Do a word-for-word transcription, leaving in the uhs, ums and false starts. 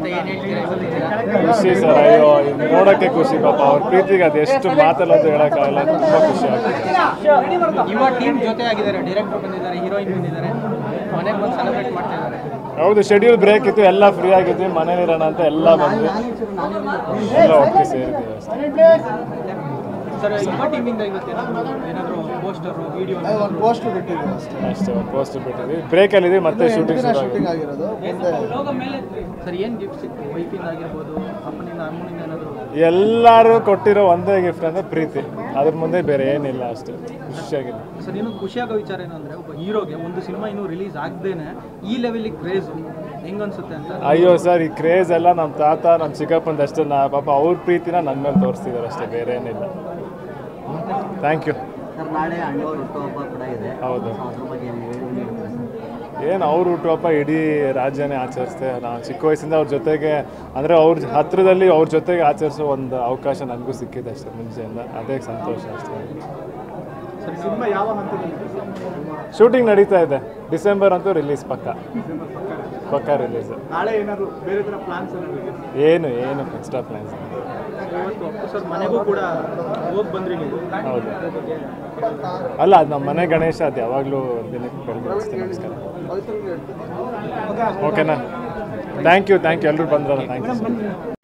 ಖುಷಿ ಸರ್, ಅಯ್ಯೋ ನೋಡೋಕ್ಕೆ ಖುಷಿ. ಪಾಪ ಅವ್ರ ಪ್ರೀತಿಗೆ ಅದು ಎಷ್ಟು ಮಾತಲ್ಲಂತ ಹೇಳೋಕ್ಕಾಗಲ್ಲ, ತುಂಬ ಖುಷಿ ಆಗ್ತದೆ. ಯುವ ಟೀಮ್ ಜೊತೆ ಆಗಿದ್ದಾರೆ, ಡೈರೆಕ್ಟರ್ ಬಂದಿದ್ದಾರೆ, ಹೀರೋಯಿನ್ ಬಂದಿದ್ದಾರೆ, ಮನೆಗೆ ಬಂದು ಸೆಲೆಬ್ರೇಟ್ ಮಾಡ್ತಾ ಇದ್ದಾರೆ. ಹೌದು, ಶೆಡ್ಯೂಲ್ ಬ್ರೇಕ್ ಇತ್ತು, ಎಲ್ಲ ಫ್ರೀ ಆಗಿದ್ವಿ, ಮನೇಲಿರೋಣ ಅಂತ ಎಲ್ಲ ಬಂದ್ವಿ, ಎಲ್ಲ ಒಟ್ಟಿಗೆ ಸೇರಿದ್ದೀವಿ ಅಷ್ಟೇ. ಸರ್, ಯುವ ಟೀಮಿಂದ ಇವತ್ತು ಏನಾದರೂ ಪೋಸ್ಟರು ವಿಡಿಯೋ ಒಂದು ಪೋಸ್ಟರ್ ಬಿಟ್ಟಿದ್ದೀವಿ ಅಷ್ಟೇ ಅಷ್ಟೇ ಒಂದು ಪೋಸ್ಟರ್ ಬಿಟ್ಟಿದ್ವಿ, ಬ್ರೇಕಲ್ಲಿದ್ವಿ, ಮತ್ತೆ ಶೂಟಿಂಗ್ ಶೂಟಿಂಗ್ ಆಗಿರೋದು. ಸರ್, ಏನು ಗಿಫ್ಟ್ ಸಿಕ್ತು? ವೈಫಿಂದ ಆಗಿರ್ಬೋದು, ಅಪ್ಪನಿಂದ ಅಮ್ಮನಿಂದ ಏನಾದರೂ? ಎಲ್ಲರೂ ಕೊಟ್ಟಿರೋ ಒಂದೇ ಗಿಫ್ಟ್ ಅಂದರೆ ಪ್ರೀತಿ, ಅದ್ರ ಮುಂದೆ ಬೇರೆ ಏನಿಲ್ಲ, ಅಷ್ಟೇ ಖುಷಿಯಾಗಿದೆ. ಸರ್, ಇನ್ನೊಂದು ಖುಷಿಯಾಗೋ ವಿಚಾರ ಏನಂದರೆ, ಒಬ್ಬ ಹೀರೋಗೆ ಒಂದು ಸಿನಿಮಾ ಇನ್ನೂ ರಿಲೀಸ್ ಆಗದೇನೆ ಈ ಲೆವೆಲಿಗೆ ಕ್ರೇಜು ಹೆಂಗನ್ಸುತ್ತೆ ಅಂತ. ಅಯ್ಯೋ ಸರ್, ಈ ಕ್ರೇಜ್ ಎಲ್ಲ ನಮ್ಮ ತಾತ ನಮ್ಮ ಚಿಕ್ಕಪ್ಪಂದು ಅಷ್ಟೇ, ನಾ ಪಾಪ ಅವ್ರ ಪ್ರೀತಿನ ನನ್ನ ಮೇಲೆ ತೋರಿಸ್ತಿದ್ದಾರೆ ಅಷ್ಟೇ, ಬೇರೆ ಏನಿಲ್ಲ. Thank you. ಹೌದು, ಏನು ಅವ್ರ ಹುಟ್ಟುಹಬ್ಬ ಇಡೀ ರಾಜ್ಯನೇ ಆಚರಿಸ್ತೆ. ನಾನು ಚಿಕ್ಕ ವಯಸ್ಸಿಂದ ಅವ್ರ ಜೊತೆಗೆ ಅಂದರೆ ಅವ್ರ ಹತ್ರದಲ್ಲಿ ಅವ್ರ ಜೊತೆಗೆ ಆಚರಿಸೋ ಒಂದು ಅವಕಾಶ ನನಗೂ ಸಿಕ್ಕಿದೆ ಅಷ್ಟೇ ಮುಂಚೆಯಿಂದ, ಅದೇ ಸಂತೋಷ ಅಷ್ಟೇ. ಸಿನಿಮಾ ಯಾವ ಹಂತದಲ್ಲಿ? ಶೂಟಿಂಗ್ ನಡೀತಾ ಇದೆ, ಡಿಸೆಂಬರ್ ಅಂತೂ ರಿಲೀಸ್ ಪಕ್ಕ ಪಕ್ಕ ರಿಲೀಸ್. ನಾಳೆ ಏನಾದರೂ ಬೇರೆ ಥರ ಪ್ಲಾನ್ಸ್ ಏನು ಏನು ಎಕ್ಸ್ಟ್ರಾ ಪ್ಲಾನ್ಸ್? ಸರ್, ಮನೆಗೂ ಕೂಡ ಹೋಗಿ ಬಂದ್ರಿ ನೀವು? ಹೌದು, ಅಲ್ಲ ಅದು ನಮ್ಮ ಮನೆ ಗಣೇಶ, ಅದು ಯಾವಾಗಲೂ ದಿನಕ್ಕೆ ಬೆಳಗ್ಗೆ ಅಷ್ಟೇ. ನಮಸ್ಕಾರ. ಓಕೆನಾ? ಥ್ಯಾಂಕ್ ಯು ಥ್ಯಾಂಕ್ ಯು ಎಲ್ಲರೂ ಬಂದ್ರಲ್ಲ, ಥ್ಯಾಂಕ್ ಯು.